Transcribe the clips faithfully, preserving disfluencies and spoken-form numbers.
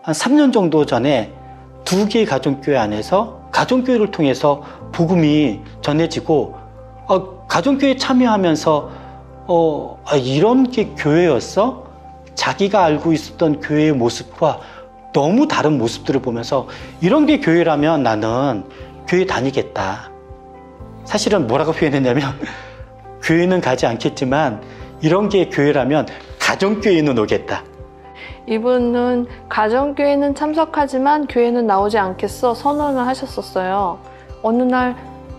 한 삼 년 정도 전에 두 개의 가정교회 안에서 가정교회를 통해서 복음이 전해지고 어, 가정교회에 참여하면서 어, 아, 이런 게 교회였어? 자기가 알고 있었던 교회의 모습과 너무 다른 모습들을 보면서 이런 게 교회라면 나는 교회 다니겠다. 사실은 뭐라고 표현했냐면 교회는 가지 않겠지만 이런 게 교회라면 가정교회는 오겠다. 이분은 가정교회는 참석하지만 교회는 나오지 않겠어 선언을 하셨었어요. 어느 날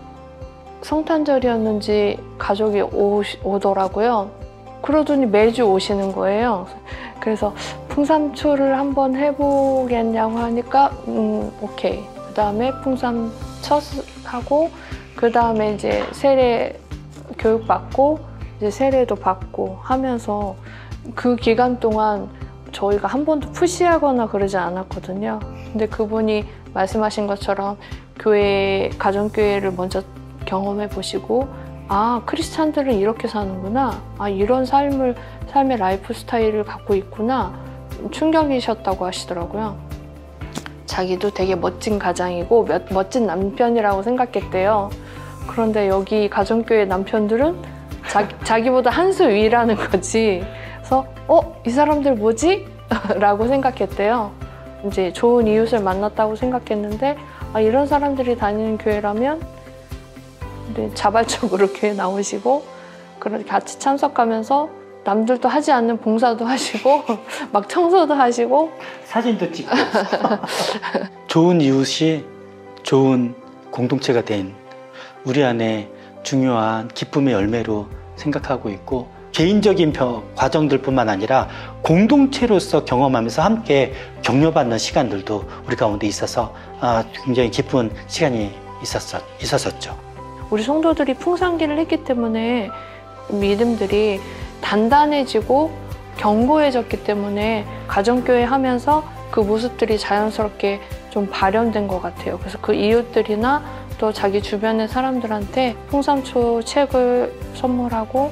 성탄절이었는지 가족이 오시, 오더라고요. 그러더니 매주 오시는 거예요. 그래서 풍삼초를 한번 해보겠냐고 하니까 음 오케이. 그 다음에 풍삼 첫 하고 그 다음에 이제 세례 교육받고 이제 세례도 받고 하면서 그 기간 동안 저희가 한 번도 푸시하거나 그러지 않았거든요. 근데 그분이 말씀하신 것처럼 교회, 가정교회를 먼저 경험해 보시고 아, 크리스찬들은 이렇게 사는구나. 아, 이런 삶을, 삶의 라이프 스타일을 갖고 있구나. 충격이셨다고 하시더라고요. 자기도 되게 멋진 가장이고 몇, 멋진 남편이라고 생각했대요. 그런데 여기 가정교회 남편들은 자, 자기보다 한 수 위라는 거지. 그래서 어? 이 사람들 뭐지? 라고 생각했대요. 이제 좋은 이웃을 만났다고 생각했는데 아, 이런 사람들이 다니는 교회라면 네, 자발적으로 교회 나오시고 그렇게 같이 참석하면서 남들도 하지 않는 봉사도 하시고 막 청소도 하시고 사진도 찍고 좋은 이웃이 좋은 공동체가 된 우리 안에 중요한 기쁨의 열매로 생각하고 있고 개인적인 과정들뿐만 아니라 공동체로서 경험하면서 함께 격려받는 시간들도 우리 가운데 있어서 굉장히 기쁜 시간이 있었었, 있었었죠. 우리 성도들이 풍산기를 했기 때문에 믿음들이 단단해지고 견고해졌기 때문에 가정교회 하면서 그 모습들이 자연스럽게 좀 발현된 것 같아요. 그래서 그 이웃들이나 또 자기 주변의 사람들한테 풍삼초 책을 선물하고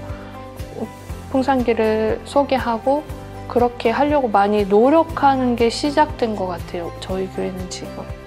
풍산기를 소개하고 그렇게 하려고 많이 노력하는 게 시작된 것 같아요. 저희 교회는 지금.